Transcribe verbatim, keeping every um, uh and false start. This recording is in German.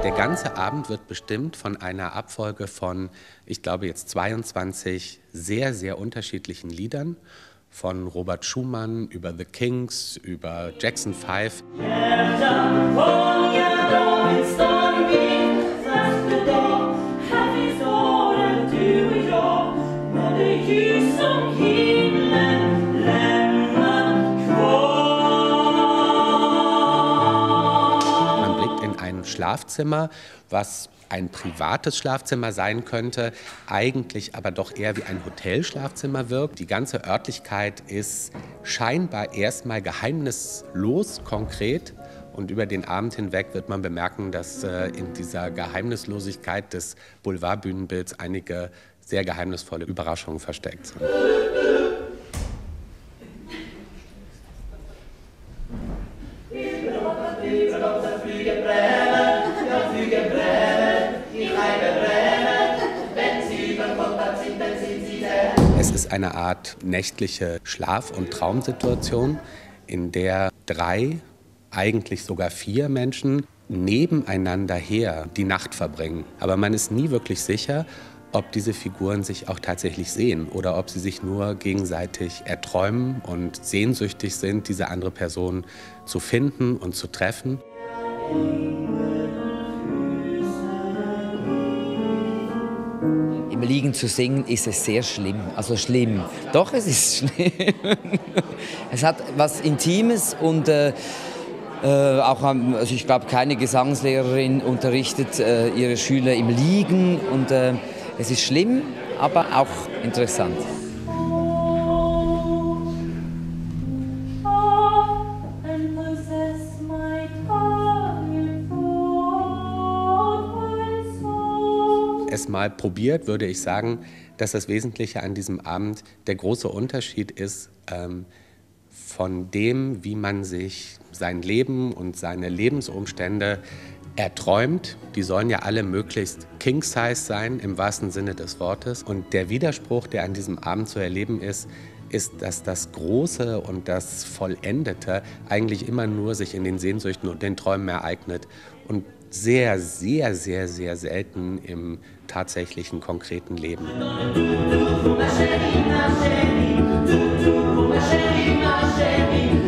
Der ganze Abend wird bestimmt von einer Abfolge von, ich glaube jetzt zweiundzwanzig sehr, sehr unterschiedlichen Liedern. Von Robert Schumann über The Kings, über Jackson Five. Man blickt in ein Schlafzimmer, was ein privates Schlafzimmer sein könnte, eigentlich aber doch eher wie ein Hotelschlafzimmer wirkt. Die ganze Örtlichkeit ist scheinbar erstmal geheimnislos konkret und über den Abend hinweg wird man bemerken, dass äh, in dieser Geheimnislosigkeit des Boulevardbühnenbilds einige sehr geheimnisvolle Überraschungen versteckt sind. Es ist eine Art nächtliche Schlaf- und Traumsituation, in der drei, eigentlich sogar vier Menschen nebeneinander her die Nacht verbringen. Aber man ist nie wirklich sicher, ob diese Figuren sich auch tatsächlich sehen oder ob sie sich nur gegenseitig erträumen und sehnsüchtig sind, diese andere Person zu finden und zu treffen. Im Liegen zu singen ist es sehr schlimm, also schlimm. Doch, es ist schlimm. Es hat was Intimes und äh, äh, auch, also ich glaube, keine Gesangslehrerin unterrichtet äh, ihre Schüler im Liegen und äh, es ist schlimm, aber auch interessant. Es mal probiert, würde ich sagen, dass das Wesentliche an diesem Abend der große Unterschied ist ähm, von dem, wie man sich sein Leben und seine Lebensumstände erträumt. Die sollen ja alle möglichst King-Size sein, im wahrsten Sinne des Wortes. Und der Widerspruch, der an diesem Abend zu erleben ist, ist, dass das Große und das Vollendete eigentlich immer nur sich in den Sehnsüchten und den Träumen ereignet und sehr, sehr, sehr, sehr selten im tatsächlichen, konkreten Leben.